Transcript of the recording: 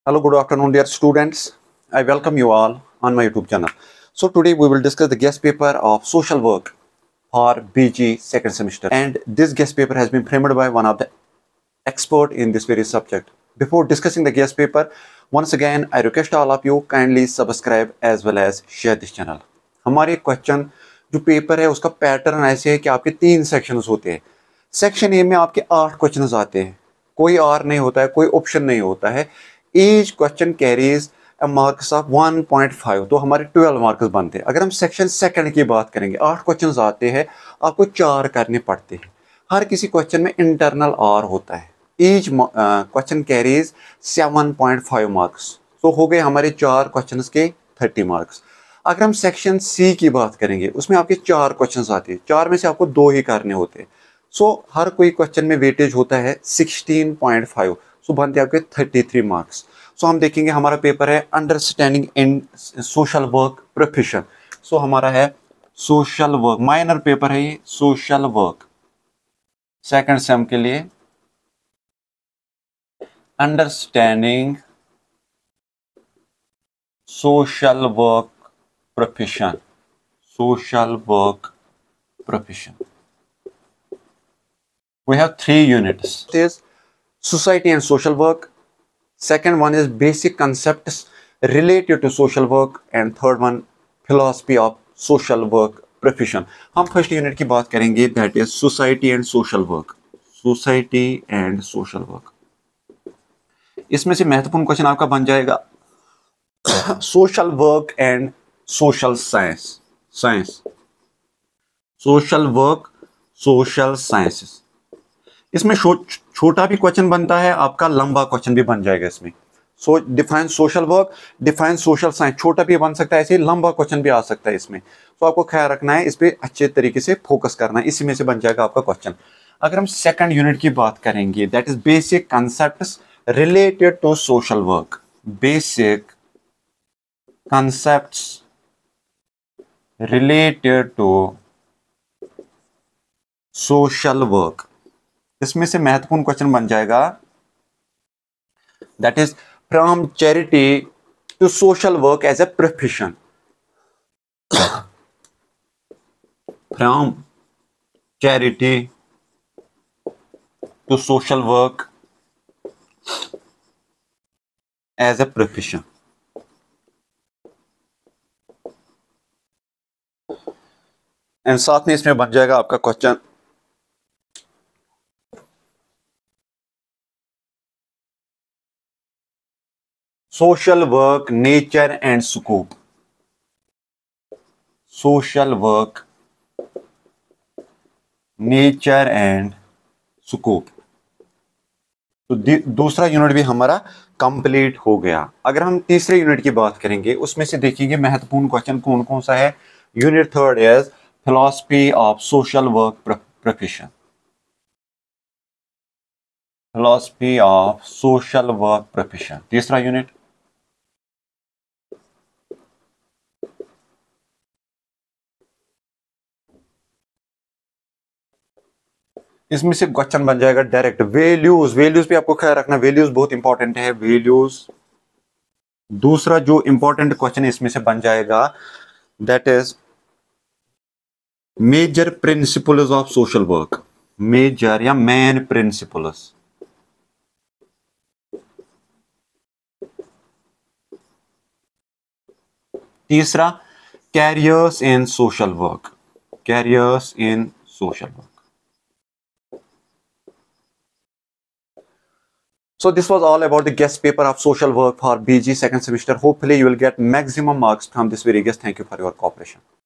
Hello, good afternoon, dear students. I welcome you all on my YouTube channel. So today we will discuss the guest paper of social work for BG second semester, and this guest paper has been framed by one of the expert in this very subject. Before discussing the guest paper, once again I request all of you kindly subscribe as well as share this channel. हमारे question जो paper है उसका pattern ऐसे है कि आपके 3 sections होते हैं. सेक्शन ए में आपके 8 क्वेश्चंस आते हैं, कोई और नहीं होता है, कोई ऑप्शन नहीं होता है. Each question carries a marks of 1.5, तो हमारे 12 मार्क्स बनते हैं. अगर हम सेक्शन सेकंड की बात करेंगे, 8 क्वेश्चंस आते हैं, आपको 4 करने पड़ते हैं. हर किसी क्वेश्चन में इंटरनल आर होता है. ईच क्वेश्चन कैरीज 7.5 मार्क्स, तो हो गए हमारे 4 क्वेश्चंस के 30 मार्क्स. अगर हम सेक्शन सी की बात करेंगे, उसमें आपके 4 क्वेश्चंस आते हैं, 4 में से आपको 2 ही करने होते हैं. सो हर कोई क्वेश्चन में वेटेज होता है 16.5, सो बनते हैं आपके 33 मार्क्स. सो हम देखेंगे हमारा पेपर है understanding in social work profession. So हमारा है सोशल वर्क, माइनर पेपर है ये, सोशल वर्क सेकंड सेम के लिए. Understanding social work profession, social work profession. We have 3 units. It is society and social work. Second one is basic concepts related to social work, and third one philosophy of social work profession. हम first unit की बात करेंगे, that is society and social work. Society and social work. इसमें से महत्वपूर्ण question आपका बन जाएगा social work and social science. Science. Social work, social sciences. इसमें छोटा भी क्वेश्चन बनता है आपका, लंबा क्वेश्चन भी बन जाएगा इसमें. So define social work, define social science, छोटा भी बन सकता है, ऐसे लंबा क्वेश्चन भी आ सकता है इसमें. तो आपको ख्याल रखना है, इस पे अच्छे तरीके से फोकस करना है, इसी में से बन जाएगा आपका क्वेश्चन. अगर हम सेकंड यूनिट की बात करेंगे, that is basic concepts related to social work. Basic concepts related to social work. इसमें से महत्वपूर्ण क्वेश्चन बन जाएगा, that is from charity to social work as a profession. From charity to social work as a profession. And साथ में इसमें बन जाएगा आपका question social work nature and scope. Social work nature and scope. तो दूसरा यूनिट भी हमारा कंप्लीट हो गया. अगर हम तीसरे यूनिट की बात करेंगे, उसमें से देखेंगे महत्वपूर्ण क्वेश्चन कौन कौन सा है. Unit third is philosophy of social work profession. Philosophy of social work profession तीसरा यूनिट. इसमें से क्वेश्चन बन जाएगा डायरेक्ट वैल्यूज. वैल्यूज भी आपको ख्याल रखना, वैल्यूज बहुत इंपॉर्टेंट है. वैल्यूज दूसरा जो इंपॉर्टेंट क्वेश्चन इसमें से बन जाएगा, that is major principles of social work. Major या मेन प्रिंसिपल्स. तीसरा careers in social work. Careers in social work. So this was all about the guest paper of social work for BG second semester. Hopefully you will get maximum marks from this very guest. Thank you for your cooperation.